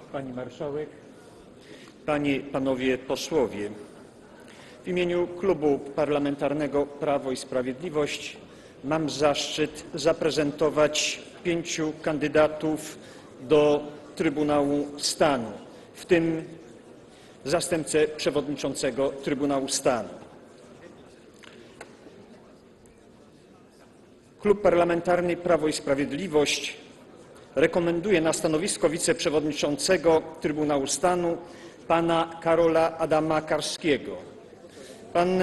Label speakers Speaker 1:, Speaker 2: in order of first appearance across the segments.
Speaker 1: Pani Marszałek, Panie i Panowie Posłowie, w imieniu Klubu Parlamentarnego Prawo i Sprawiedliwość mam zaszczyt zaprezentować 5 kandydatów do Trybunału Stanu, w tym zastępcę przewodniczącego Trybunału Stanu. Klub Parlamentarny Prawo i Sprawiedliwość rekomenduje na stanowisko wiceprzewodniczącego Trybunału Stanu pana Karola Adama Karskiego. Pan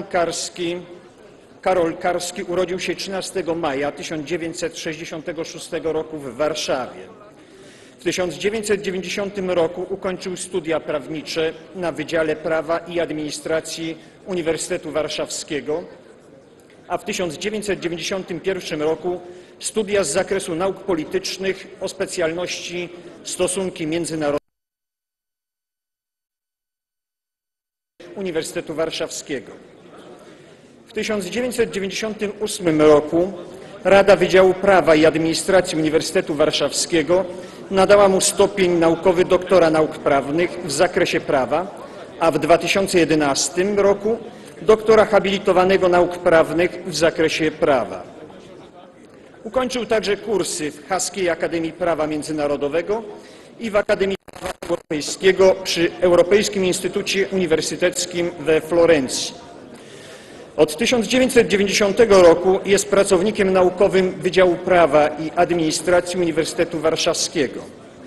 Speaker 1: Karol Karski urodził się 13 maja 1966 roku w Warszawie. W 1990 roku ukończył studia prawnicze na Wydziale Prawa i Administracji Uniwersytetu Warszawskiego, a w 1991 roku studia z zakresu nauk politycznych o specjalności Stosunki Międzynarodowe Uniwersytetu Warszawskiego. W 1998 roku Rada Wydziału Prawa i Administracji Uniwersytetu Warszawskiego nadała mu stopień naukowy doktora nauk prawnych w zakresie prawa, a w 2011 roku doktora habilitowanego nauk prawnych w zakresie prawa. Ukończył także kursy w Haskiej Akademii Prawa Międzynarodowego i w Akademii Prawa Europejskiego przy Europejskim Instytucie Uniwersyteckim we Florencji. Od 1990 roku jest pracownikiem naukowym Wydziału Prawa i Administracji Uniwersytetu Warszawskiego.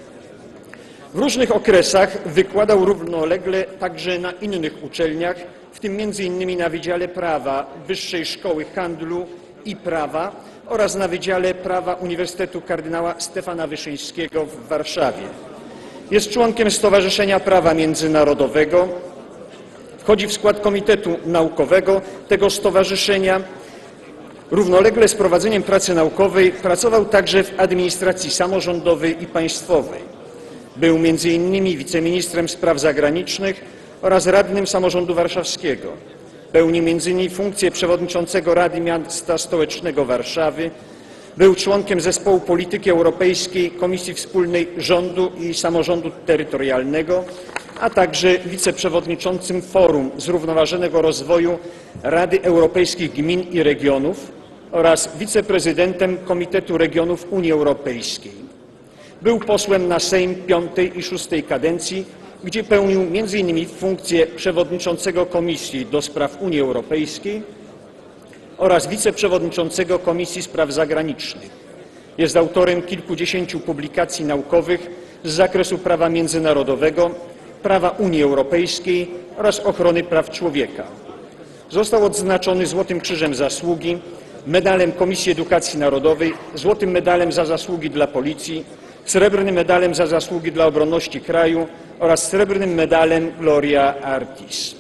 Speaker 1: W różnych okresach wykładał równolegle także na innych uczelniach, w tym m.in. na Wydziale Prawa Wyższej Szkoły Handlu i Prawa oraz na Wydziale Prawa Uniwersytetu Kardynała Stefana Wyszyńskiego w Warszawie. Jest członkiem Stowarzyszenia Prawa Międzynarodowego, wchodzi w skład Komitetu Naukowego tego stowarzyszenia. Równolegle z prowadzeniem pracy naukowej pracował także w administracji samorządowej i państwowej. Był m.in. wiceministrem spraw zagranicznych oraz radnym samorządu warszawskiego. Pełnił m.in. funkcję przewodniczącego Rady Miasta Stołecznego Warszawy. Był członkiem Zespołu Polityki Europejskiej Komisji Wspólnej Rządu i Samorządu Terytorialnego, a także wiceprzewodniczącym Forum Zrównoważonego Rozwoju Rady Europejskich Gmin i Regionów oraz wiceprezydentem Komitetu Regionów Unii Europejskiej. Był posłem na Sejm V i VI kadencji, gdzie pełnił m.in. funkcję przewodniczącego Komisji do Spraw Unii Europejskiej oraz wiceprzewodniczącego Komisji Spraw Zagranicznych. Jest autorem kilkudziesięciu publikacji naukowych z zakresu prawa międzynarodowego, prawa Unii Europejskiej oraz ochrony praw człowieka. Został odznaczony Złotym Krzyżem Zasługi, Medalem Komisji Edukacji Narodowej, Złotym Medalem za zasługi dla Policji, Srebrnym Medalem za zasługi dla obronności kraju oraz Srebrnym Medalem Gloria Artis.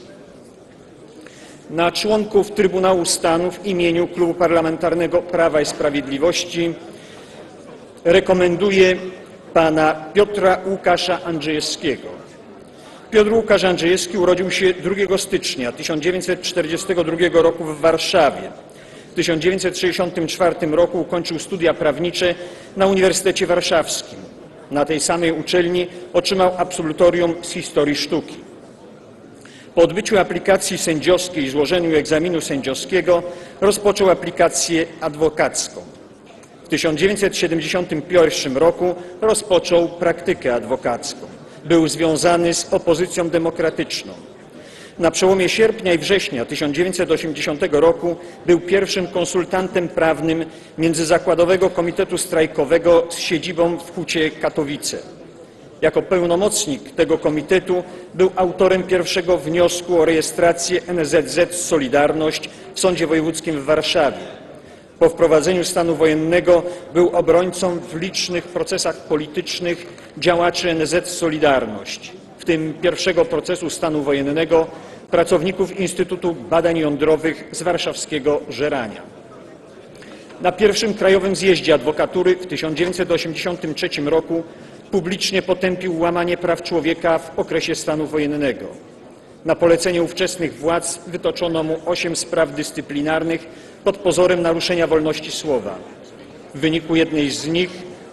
Speaker 1: Na członków Trybunału Stanu w imieniu Klubu Parlamentarnego Prawa i Sprawiedliwości rekomenduję pana Piotra Łukasza Andrzejewskiego. Piotr Łukasz Andrzejewski urodził się 2 stycznia 1942 roku w Warszawie. W 1964 roku ukończył studia prawnicze na Uniwersytecie Warszawskim. Na tej samej uczelni otrzymał absolutorium z historii sztuki. Po odbyciu aplikacji sędziowskiej i złożeniu egzaminu sędziowskiego rozpoczął aplikację adwokacką. W 1971 roku rozpoczął praktykę adwokacką. Był związany z opozycją demokratyczną. Na przełomie sierpnia i września 1980 roku był pierwszym konsultantem prawnym Międzyzakładowego Komitetu Strajkowego z siedzibą w Hucie Katowice. Jako pełnomocnik tego komitetu był autorem pierwszego wniosku o rejestrację NSZZ Solidarność w Sądzie Wojewódzkim w Warszawie. Po wprowadzeniu stanu wojennego był obrońcą w licznych procesach politycznych działaczy NSZZ Solidarność, w tym pierwszego procesu stanu wojennego pracowników Instytutu Badań Jądrowych z warszawskiego Żerania. Na pierwszym Krajowym Zjeździe Adwokatury w 1983 roku publicznie potępił łamanie praw człowieka w okresie stanu wojennego. Na polecenie ówczesnych władz wytoczono mu 8 spraw dyscyplinarnych pod pozorem naruszenia wolności słowa. W wyniku jednej z nich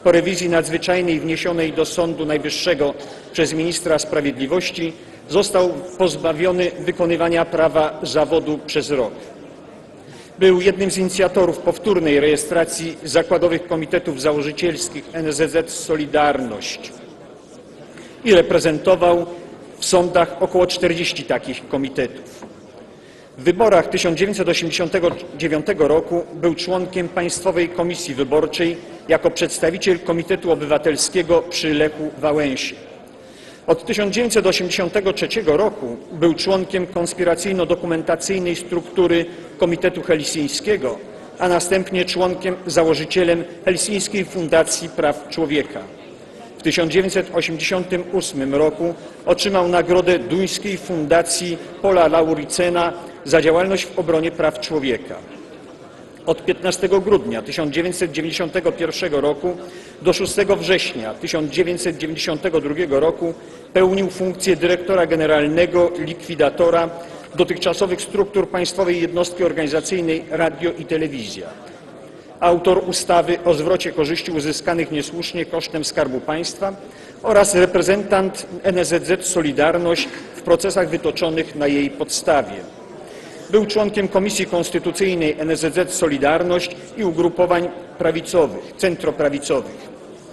Speaker 1: po rewizji nadzwyczajnej wniesionej do Sądu Najwyższego przez ministra sprawiedliwości został pozbawiony wykonywania prawa zawodu przez rok. Był jednym z inicjatorów powtórnej rejestracji zakładowych komitetów założycielskich NSZZ „Solidarność” i reprezentował w sądach około 40 takich komitetów. W wyborach 1989 roku był członkiem Państwowej Komisji Wyborczej jako przedstawiciel Komitetu Obywatelskiego przy Lechu Wałęsie. Od 1983 roku był członkiem konspiracyjno-dokumentacyjnej struktury Komitetu Helsińskiego, a następnie członkiem założycielem Helsińskiej Fundacji Praw Człowieka. W 1988 roku otrzymał nagrodę Duńskiej Fundacji Pola Lauricena za działalność w obronie praw człowieka. Od 15 grudnia 1991 roku do 6 września 1992 roku pełnił funkcję dyrektora generalnego likwidatora dotychczasowych struktur Państwowej Jednostki Organizacyjnej Radio i Telewizja. Autor ustawy o zwrocie korzyści uzyskanych niesłusznie kosztem Skarbu Państwa oraz reprezentant NSZZ „Solidarność” w procesach wytoczonych na jej podstawie. Był członkiem Komisji Konstytucyjnej NSZZ „Solidarność” i ugrupowań prawicowych, centroprawicowych.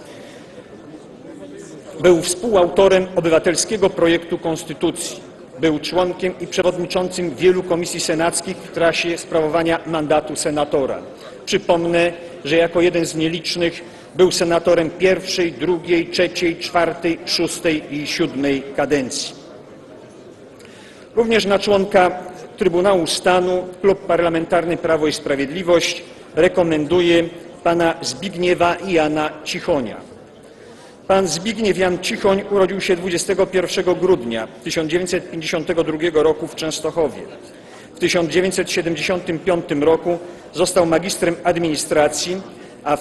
Speaker 1: Był współautorem obywatelskiego projektu konstytucji. Był członkiem i przewodniczącym wielu komisji senackich w trakcie sprawowania mandatu senatora. Przypomnę, że jako jeden z nielicznych był senatorem pierwszej, drugiej, trzeciej, czwartej, szóstej i siódmej kadencji. Również na członka Trybunału Stanu Klub Parlamentarny Prawo i Sprawiedliwość rekomenduje pana Zbigniewa Jana Cichonia. Pan Zbigniew Jan Cichoń urodził się 21 grudnia 1952 roku w Częstochowie. W 1975 roku został magistrem administracji, a w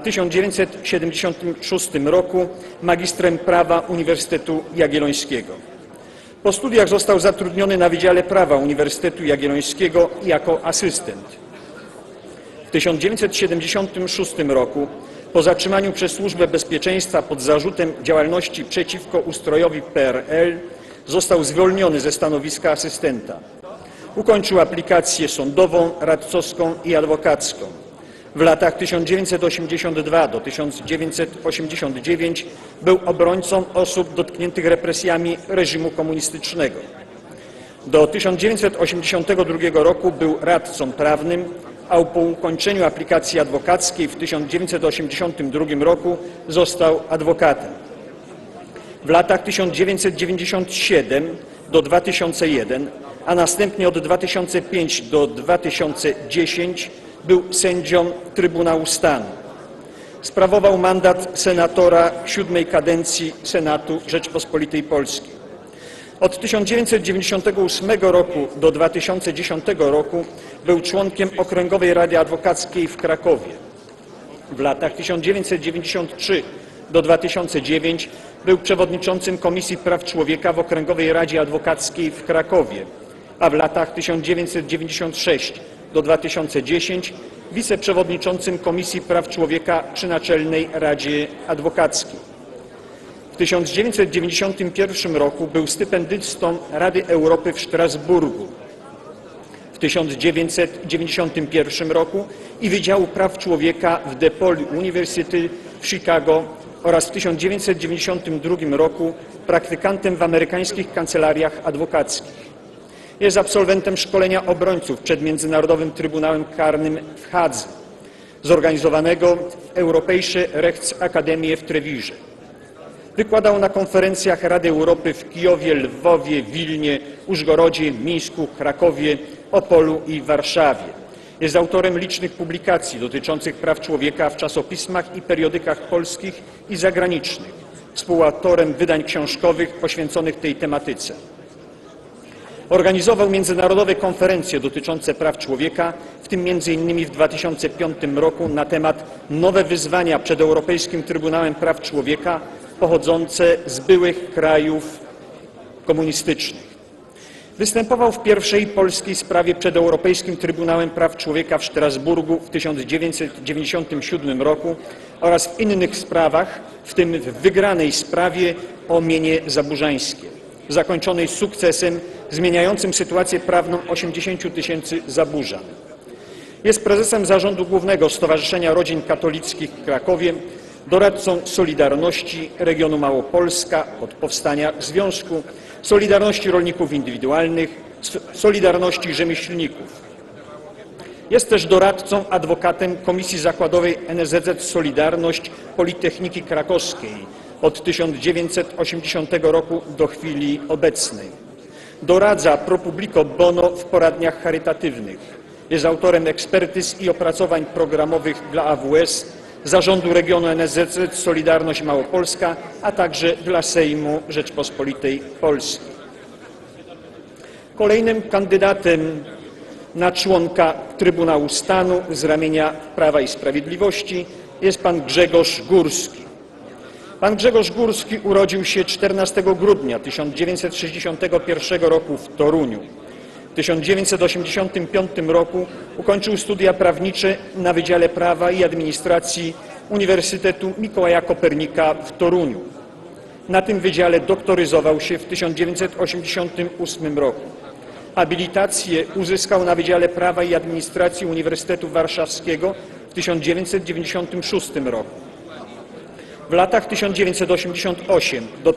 Speaker 1: 1976 roku magistrem prawa Uniwersytetu Jagiellońskiego. Po studiach został zatrudniony na Wydziale Prawa Uniwersytetu Jagiellońskiego jako asystent. W 1976 roku, po zatrzymaniu przez Służbę Bezpieczeństwa pod zarzutem działalności przeciwko ustrojowi PRL, został zwolniony ze stanowiska asystenta. Ukończył aplikację sądową, radcowską i adwokacką. W latach 1982 do 1989 był obrońcą osób dotkniętych represjami reżimu komunistycznego. Do 1982 roku był radcą prawnym, a po ukończeniu aplikacji adwokackiej w 1982 roku został adwokatem. W latach 1997 do 2001, a następnie od 2005 do 2010 był sędzią Trybunału Stanu. Sprawował mandat senatora 7. kadencji Senatu Rzeczypospolitej Polskiej. Od 1998 roku do 2010 roku był członkiem Okręgowej Rady Adwokackiej w Krakowie. W latach 1993 do 2009 był przewodniczącym Komisji Praw Człowieka w Okręgowej Radzie Adwokackiej w Krakowie, a w latach 1996 do 2010 wiceprzewodniczącym Komisji Praw Człowieka przy Naczelnej Radzie Adwokackiej. W 1991 roku był stypendystą Rady Europy w Strasburgu. W 1991 roku i Wydziału Praw Człowieka w DePaul University w Chicago oraz w 1992 roku praktykantem w amerykańskich kancelariach adwokackich. Jest absolwentem szkolenia obrońców przed Międzynarodowym Trybunałem Karnym w Hadze, zorganizowanego w Europäische Rechtsakademie w Trewirze. Wykładał na konferencjach Rady Europy w Kijowie, Lwowie, Wilnie, Użgorodzie, Mińsku, Krakowie, Opolu i Warszawie. Jest autorem licznych publikacji dotyczących praw człowieka w czasopismach i periodykach polskich i zagranicznych. Współautorem wydań książkowych poświęconych tej tematyce. Organizował międzynarodowe konferencje dotyczące praw człowieka, w tym m.in. w 2005 roku na temat Nowe wyzwania przed Europejskim Trybunałem Praw Człowieka pochodzące z byłych krajów komunistycznych. Występował w pierwszej polskiej sprawie przed Europejskim Trybunałem Praw Człowieka w Strasburgu w 1997 roku, oraz w innych sprawach, w tym w wygranej sprawie o mienie zaburzańskie, zakończonej sukcesem zmieniającym sytuację prawną 80 tysięcy zaburzan. Jest prezesem Zarządu Głównego Stowarzyszenia Rodzin Katolickich w Krakowie, doradcą Solidarności Regionu Małopolska od powstania Związku, Solidarności Rolników Indywidualnych, Solidarności Rzemieślników. Jest też doradcą, adwokatem Komisji Zakładowej NSZZ Solidarność Politechniki Krakowskiej od 1980 roku do chwili obecnej. Doradza pro publico bono w poradniach charytatywnych. Jest autorem ekspertyz i opracowań programowych dla AWS, Zarządu Regionu NSZZ Solidarność Małopolska, a także dla Sejmu Rzeczpospolitej Polskiej. Kolejnym kandydatem na członka Trybunału Stanu z ramienia Prawa i Sprawiedliwości jest pan Grzegorz Górski. Pan Grzegorz Górski urodził się 14 grudnia 1961 roku w Toruniu. W 1985 roku ukończył studia prawnicze na Wydziale Prawa i Administracji Uniwersytetu Mikołaja Kopernika w Toruniu. Na tym wydziale doktoryzował się w 1988 roku. Habilitację uzyskał na Wydziale Prawa i Administracji Uniwersytetu Warszawskiego w 1996 roku. W latach 1988 do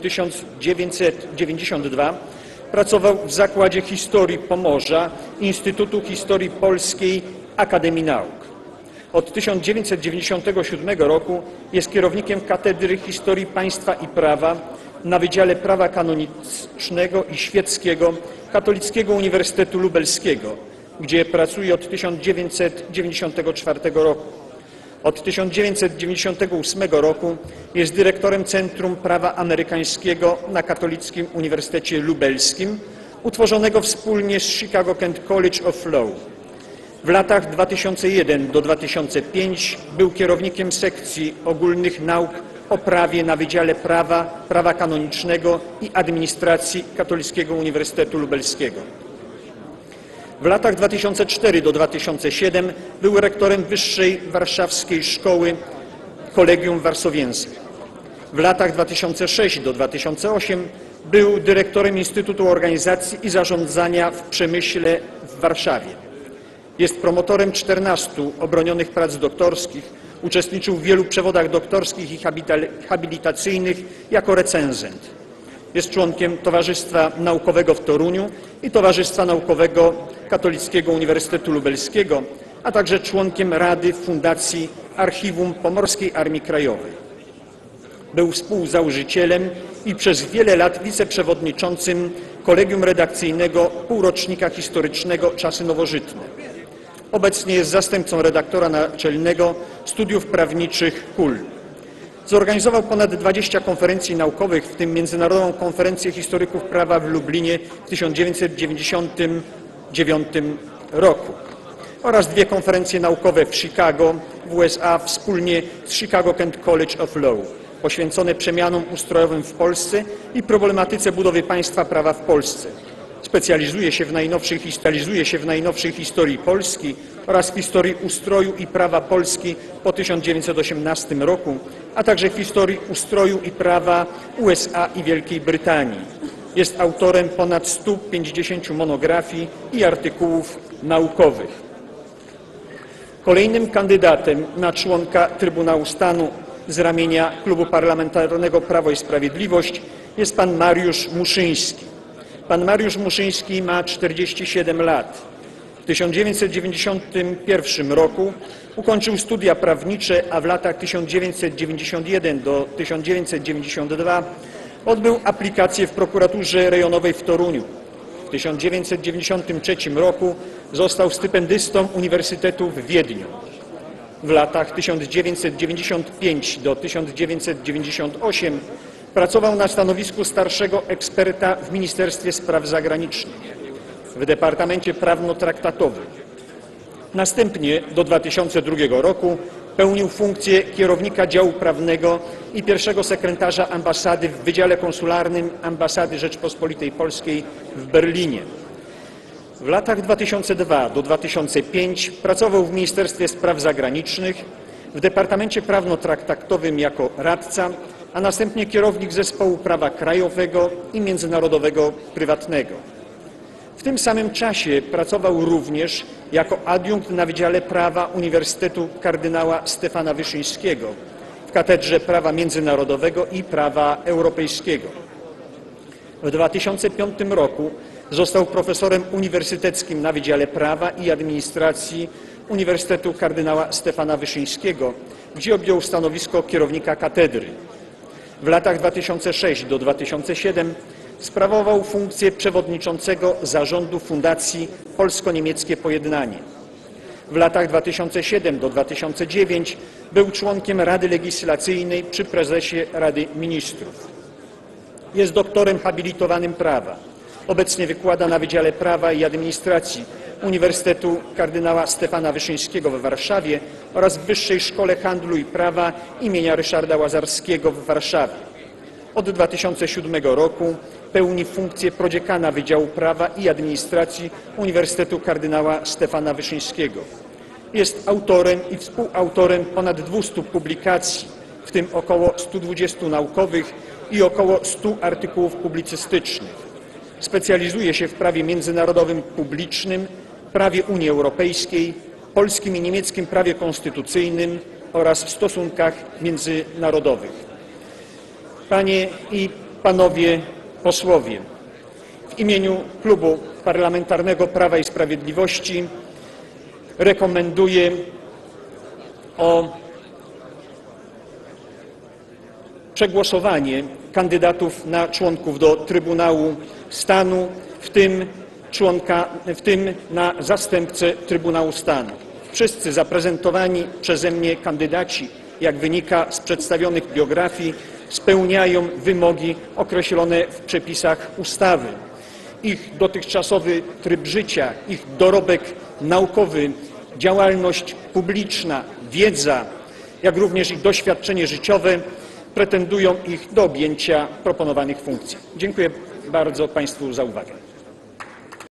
Speaker 1: 1992 pracował w Zakładzie Historii Pomorza Instytutu Historii Polskiej Akademii Nauk. Od 1997 roku jest kierownikiem Katedry Historii Państwa i Prawa na Wydziale Prawa Kanonicznego i Świeckiego Katolickiego Uniwersytetu Lubelskiego, gdzie pracuje od 1994 roku. Od 1998 roku jest dyrektorem Centrum Prawa Amerykańskiego na Katolickim Uniwersytecie Lubelskim, utworzonego wspólnie z Chicago Kent College of Law. W latach 2001 do 2005 był kierownikiem sekcji ogólnych nauk o prawie na Wydziale Prawa, Prawa Kanonicznego i Administracji Katolickiego Uniwersytetu Lubelskiego. W latach 2004 do 2007 był rektorem Wyższej Warszawskiej Szkoły Collegium Varsovieńskie. W latach 2006 do 2008 był dyrektorem Instytutu Organizacji i Zarządzania w Przemyśle w Warszawie. Jest promotorem 14 obronionych prac doktorskich, uczestniczył w wielu przewodach doktorskich i habilitacyjnych jako recenzent. Jest członkiem Towarzystwa Naukowego w Toruniu i Towarzystwa Naukowego Katolickiego Uniwersytetu Lubelskiego, a także członkiem Rady Fundacji Archiwum Pomorskiej Armii Krajowej. Był współzałożycielem i przez wiele lat wiceprzewodniczącym Kolegium Redakcyjnego Półrocznika Historycznego Czasy Nowożytne. Obecnie jest zastępcą redaktora naczelnego Studiów Prawniczych KUL. Zorganizował ponad 20 konferencji naukowych, w tym Międzynarodową Konferencję Historyków Prawa w Lublinie w 1999 roku oraz 2 konferencje naukowe w Chicago w USA wspólnie z Chicago Kent College of Law, poświęcone przemianom ustrojowym w Polsce i problematyce budowy państwa prawa w Polsce. Specjalizuje się w najnowszej historii Polski oraz w historii ustroju i prawa Polski po 1918 roku, a także w historii ustroju i prawa USA i Wielkiej Brytanii. Jest autorem ponad 150 monografii i artykułów naukowych. Kolejnym kandydatem na członka Trybunału Stanu z ramienia Klubu Parlamentarnego Prawo i Sprawiedliwość jest pan Mariusz Muszyński. Pan Mariusz Muszyński ma 47 lat. W 1991 roku ukończył studia prawnicze, a w latach 1991 do 1992 odbył aplikację w prokuraturze rejonowej w Toruniu. W 1993 roku został stypendystą Uniwersytetu w Wiedniu. W latach 1995 do 1998 pracował na stanowisku starszego eksperta w Ministerstwie Spraw Zagranicznych w Departamencie Prawno-Traktatowym. Następnie do 2002 roku pełnił funkcję kierownika działu prawnego i pierwszego sekretarza ambasady w Wydziale Konsularnym Ambasady Rzeczpospolitej Polskiej w Berlinie. W latach 2002 do 2005 pracował w Ministerstwie Spraw Zagranicznych, w Departamencie Prawno-Traktatowym jako radca, a następnie kierownik Zespołu Prawa Krajowego i Międzynarodowego Prywatnego. W tym samym czasie pracował również jako adiunkt na Wydziale Prawa Uniwersytetu Kardynała Stefana Wyszyńskiego w Katedrze Prawa Międzynarodowego i Prawa Europejskiego. W 2005 roku został profesorem uniwersyteckim na Wydziale Prawa i Administracji Uniwersytetu Kardynała Stefana Wyszyńskiego, gdzie objął stanowisko kierownika katedry. W latach 2006 do 2007 sprawował funkcję przewodniczącego zarządu Fundacji Polsko-Niemieckie Pojednanie. W latach 2007 do 2009 był członkiem Rady Legislacyjnej przy prezesie Rady Ministrów. Jest doktorem habilitowanym prawa. Obecnie wykłada na Wydziale Prawa i Administracji Uniwersytetu Kardynała Stefana Wyszyńskiego w Warszawie oraz w Wyższej Szkole Handlu i Prawa imienia Ryszarda Łazarskiego w Warszawie. Od 2007 roku pełni funkcję prodziekana Wydziału Prawa i Administracji Uniwersytetu Kardynała Stefana Wyszyńskiego. Jest autorem i współautorem ponad 200 publikacji, w tym około 120 naukowych i około 100 artykułów publicystycznych. Specjalizuje się w prawie międzynarodowym publicznym, prawie Unii Europejskiej, polskim i niemieckim prawie konstytucyjnym oraz w stosunkach międzynarodowych. Panie i Panowie posłowie, w imieniu Klubu Parlamentarnego Prawa i Sprawiedliwości rekomenduję przegłosowanie kandydatów na członków do Trybunału Stanu, w tym na zastępcę Trybunału Stanu. Wszyscy zaprezentowani przeze mnie kandydaci, jak wynika z przedstawionych biografii, spełniają wymogi określone w przepisach ustawy. Ich dotychczasowy tryb życia, ich dorobek naukowy, działalność publiczna, wiedza, jak również ich doświadczenie życiowe pretendują ich do objęcia proponowanych funkcji. Dziękuję bardzo Państwu za uwagę.